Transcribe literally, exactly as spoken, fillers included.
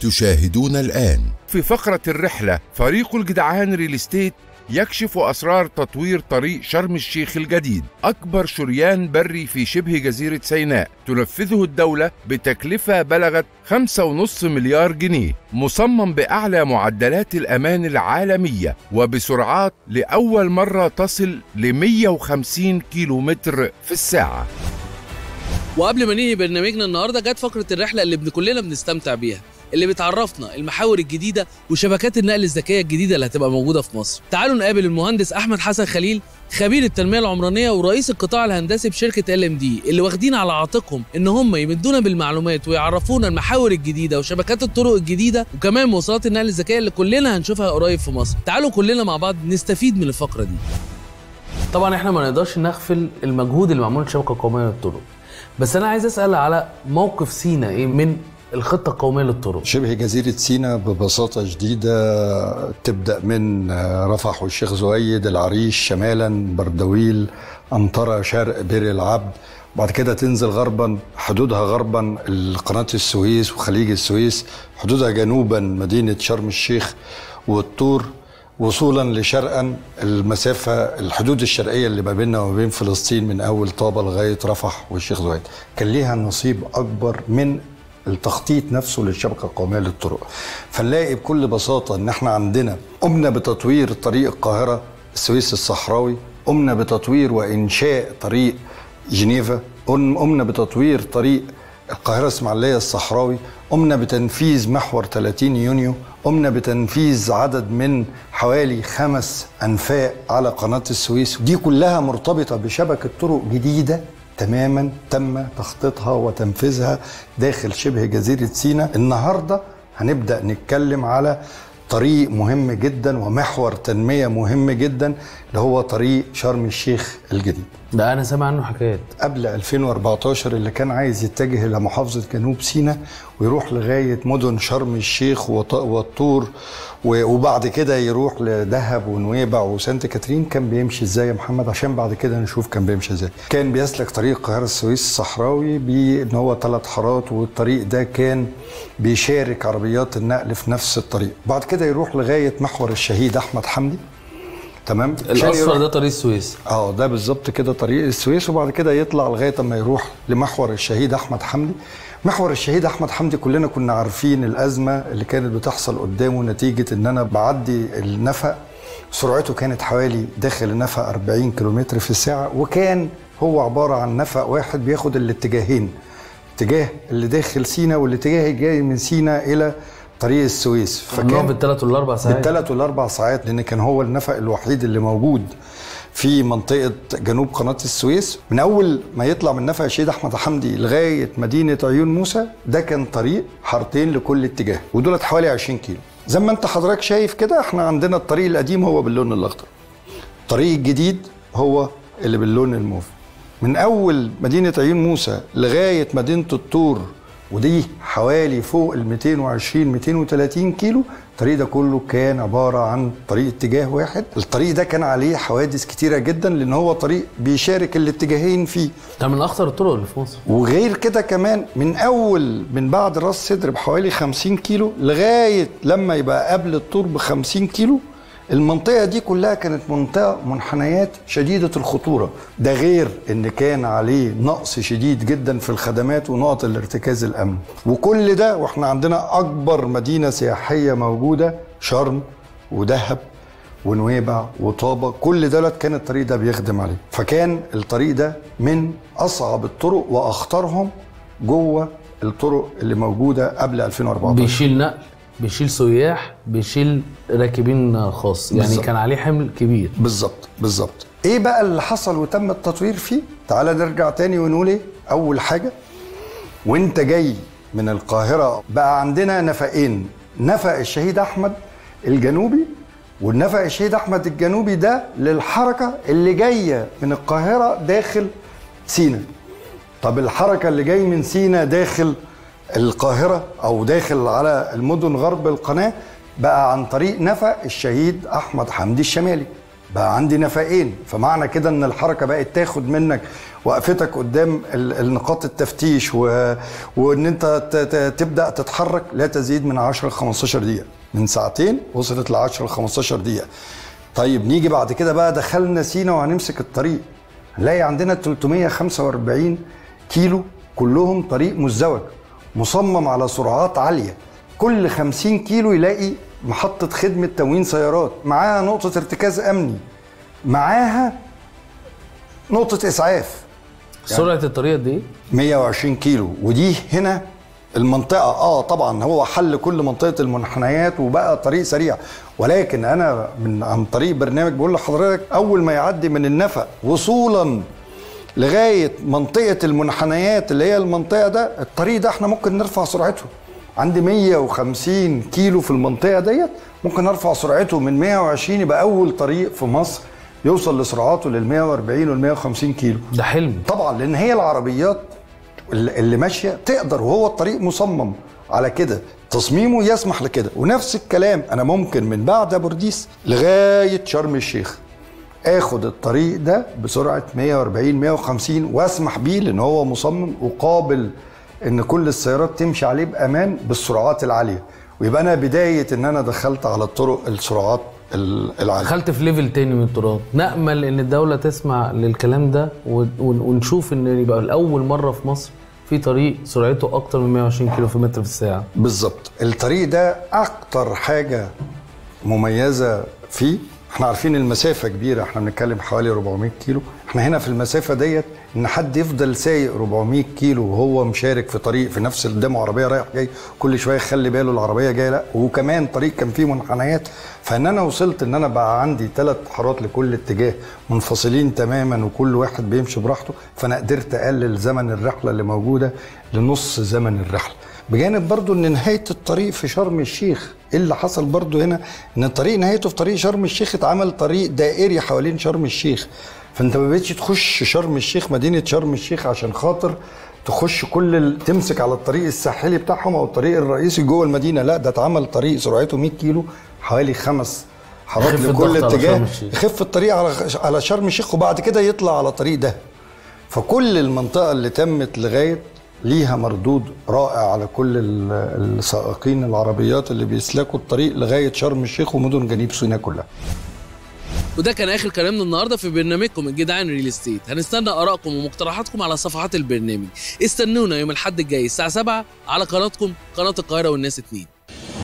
تشاهدون الآن في فقرة الرحلة فريق الجدعان ريل استيت يكشف أسرار تطوير طريق شرم الشيخ الجديد، أكبر شريان بري في شبه جزيرة سيناء تنفذه الدولة بتكلفة بلغت خمسة ونصف مليار جنيه، مصمم بأعلى معدلات الأمان العالمية وبسرعات لأول مرة تصل ل مئة وخمسين كيلومتر في الساعة. وقبل ما ننهي برنامجنا النهارده جت فقره الرحله اللي كلنا بنستمتع بيها، اللي بتعرفنا المحاور الجديده وشبكات النقل الذكيه الجديده اللي هتبقى موجوده في مصر. تعالوا نقابل المهندس احمد حسن خليل، خبير التنميه العمرانيه ورئيس القطاع الهندسي بشركه ال ام دي، اللي واخدين على عاتقهم ان هم يمدونا بالمعلومات ويعرفونا المحاور الجديده وشبكات الطرق الجديده وكمان مواصلات النقل الذكيه اللي كلنا هنشوفها قريب في مصر. تعالوا كلنا مع بعض نستفيد من الفقره دي. طبعا احنا ما نقدرش نغفل المجهود اللي معمول الشبكه القوميه للطرق، بس انا عايز اسال على موقف سينا ايه من الخطه القوميه للطرق. شبه جزيره سينا ببساطه شديده تبدا من رفح والشيخ زويد، العريش شمالا، بردويل، أنطرة شرق، بئر العبد، بعد كده تنزل غربا، حدودها غربا قناه السويس وخليج السويس، حدودها جنوبا مدينه شرم الشيخ والطور، وصولا لشرقا المسافه الحدود الشرقيه اللي ما بيننا وما بين فلسطين من اول طابه لغايه رفح والشيخ زويد. كان ليها نصيب اكبر من التخطيط نفسه للشبكه القوميه للطرق. فنلاقي بكل بساطه ان احنا عندنا قمنا بتطوير طريق القاهره السويس الصحراوي، قمنا بتطوير وانشاء طريق جنيفا، قمنا بتطوير طريق القاهره اسماعيليه الصحراوي، قمنا بتنفيذ محور ثلاثين يونيو، قمنا بتنفيذ عدد من حوالي خمس أنفاق على قناة السويس. دي كلها مرتبطة بشبكة طرق جديدة تماما تم تخطيطها وتنفيذها داخل شبه جزيرة سيناء. النهاردة هنبدأ نتكلم على طريق مهم جدا ومحور تنمية مهم جدا اللي هو طريق شرم الشيخ الجديد. ده أنا سامع عنه حكايات. قبل ألفين وأربعتاشر اللي كان عايز يتجه إلى محافظة جنوب سيناء ويروح لغاية مدن شرم الشيخ والطور وبعد كده يروح لدهب ونويبع وسانت كاترين، كان بيمشي ازاي يا محمد عشان بعد كده نشوف كان بيمشي ازاي؟ كان بيسلك طريق القاهرة السويس الصحراوي بان هو ثلاث حارات، والطريق ده كان بيشارك عربيات النقل في نفس الطريق. بعد كده يروح لغاية محور الشهيد أحمد حمدي، تمام؟ الاصفر ده طريق السويس. اه ده بالظبط كده طريق السويس، وبعد كده يطلع لغايه اما يروح لمحور الشهيد احمد حمدي. محور الشهيد احمد حمدي كلنا كنا عارفين الازمه اللي كانت بتحصل قدامه نتيجه ان انا بعدي النفق، سرعته كانت حوالي داخل النفق أربعين كيلومتر في الساعه، وكان هو عباره عن نفق واحد بياخد الاتجاهين، اتجاه اللي داخل سينا والاتجاه الجاي من سينا الى طريق السويس. فكان بالثلاث والاربع ساعات بالثلاث والاربع ساعات لان كان هو النفق الوحيد اللي موجود في منطقه جنوب قناه السويس. من اول ما يطلع من نفق الشهيد احمد حمدي لغايه مدينه عيون موسى ده كان طريق حارتين لكل اتجاه، ودولت حوالي عشرين كيلو. زي ما انت حضرتك شايف كده احنا عندنا الطريق القديم هو باللون الاخضر، الطريق الجديد هو اللي باللون الموف. من اول مدينه عيون موسى لغايه مدينه الطور، ودي حوالي فوق ال مئتين وعشرين مئتين وثلاثين كيلو، الطريق ده كله كان عباره عن طريق اتجاه واحد. الطريق ده كان عليه حوادث كتيره جدا لان هو طريق بيشارك الاتجاهين فيه. ده من اخطر الطرق اللي في مصر. وغير كده كمان من اول من بعد راس سدر بحوالي خمسين كيلو لغايه لما يبقى قبل الطور ب خمسين كيلو، المنطقة دي كلها كانت منطقة منحنيات شديدة الخطورة. ده غير ان كان عليه نقص شديد جدا في الخدمات ونقط الارتكاز الامن، وكل ده واحنا عندنا اكبر مدينة سياحية موجودة شرم ودهب ونويبع وطابة، كل دولت كان الطريق ده بيخدم عليه. فكان الطريق ده من اصعب الطرق واخطرهم جوه الطرق اللي موجودة قبل ألفين وأربعتاشر. بيشيل نقل، بيشيل سياح، بيشيل راكبين خاص، يعني بالزبط. كان عليه حمل كبير. بالظبط بالظبط. ايه بقى اللي حصل وتم التطوير فيه؟ تعالى نرجع تاني ونقول ايه؟ اول حاجه وانت جاي من القاهره بقى عندنا نفقين، نفق الشهيد احمد الجنوبي والنفق الشهيد احمد الجنوبي ده للحركه اللي جايه من القاهره داخل سينا. طب الحركه اللي جاي من سينا داخل القاهرة أو داخل على المدن غرب القناة بقى عن طريق نفق الشهيد أحمد حمدي الشمالي. بقى عندي نفقين، فمعنى كده ان الحركه بقت تاخد منك وقفتك قدام النقاط التفتيش و... وان انت ت... ت... تبدا تتحرك لا تزيد من عشرة ل خمستاشر دقيقه، من ساعتين وصلت ل عشرة ل خمستاشر دقيقه. طيب نيجي بعد كده بقى دخلنا سينا وهنمسك الطريق، نلاقي عندنا ثلاثمية وخمسة وأربعين كيلو كلهم طريق مزدوج مصمم على سرعات عاليه، كل خمسين كيلو يلاقي محطة خدمة تموين سيارات، معاها نقطة ارتكاز أمني، معاها نقطة إسعاف. سرعة الطريق قد إيه؟ مية وعشرين كيلو، ودي هنا المنطقة اه طبعا هو حل كل منطقة المنحنيات وبقى طريق سريع، ولكن أنا من عن طريق برنامج بقول لحضرتك أول ما يعدي من النفق وصولا لغاية منطقة المنحنيات اللي هي المنطقة ده، الطريق ده احنا ممكن نرفع سرعته. عندي مية وخمسين كيلو في المنطقة ديت، ممكن ارفع سرعته من مية وعشرين، يبقى أول طريق في مصر يوصل لسرعاته لل مية وأربعين وال مية وخمسين كيلو. ده حلم طبعا، لأن هي العربيات اللي ماشية تقدر، وهو الطريق مصمم على كده، تصميمه يسمح لكده. ونفس الكلام أنا ممكن من بعد بورديس لغاية شرم الشيخ اخد الطريق ده بسرعة مية وأربعين مية وخمسين واسمح بيه، لأن هو مصمم وقابل ان كل السيارات تمشي عليه بامان بالسرعات العاليه، ويبقى انا بدايه ان انا دخلت على الطرق السرعات العاليه، دخلت في ليفل تاني من الطرق. نامل ان الدوله تسمع للكلام ده ونشوف ان يبقى لاول مره في مصر في طريق سرعته اكتر من مية وعشرين كيلو في متر في الساعه. بالظبط. الطريق ده اكتر حاجه مميزه فيه، احنا عارفين المسافه كبيره، احنا بنتكلم حوالي أربعمية كيلو، احنا هنا في المسافه ديت ان حد يفضل سايق أربعمية كيلو وهو مشارك في طريق في نفس قدامه عربيه رايح جاي كل شويه يخلي باله العربيه جايه لا، وكمان طريق كان فيه منحنيات، فان انا وصلت ان انا بقى عندي ثلاث حارات لكل اتجاه منفصلين تماما وكل واحد بيمشي براحته، فانا قدرت اقلل زمن الرحله اللي موجوده لنص زمن الرحله. بجانب برضو ان نهايه الطريق في شرم الشيخ، ايه اللي حصل برضو هنا؟ ان الطريق نهايته في طريق شرم الشيخ اتعمل طريق دائري حوالين شرم الشيخ، فانت ما بقتش تخش شرم الشيخ مدينه شرم الشيخ عشان خاطر تخش كل ال... تمسك على الطريق الساحلي بتاعهم او الطريق الرئيسي جوه المدينه، لا ده اتعمل طريق سرعته مية كيلو حوالي خمس حارات لكل اتجاه، يخف الطريق على على شرم الشيخ وبعد كده يطلع على طريق ده. فكل المنطقه اللي تمت لغايه ليها مردود رائع على كل السائقين العربيات اللي بيسلكوا الطريق لغايه شرم الشيخ ومدن جنوب سيناء كلها. وده كان اخر كلامنا النهارده في برنامجكم الجدعان ريل استيت. هنستنى ارائكم ومقترحاتكم على صفحات البرنامج. استنونا يوم الاحد الجاي الساعه سبعة على قناتكم قناه القاهره والناس اتنين.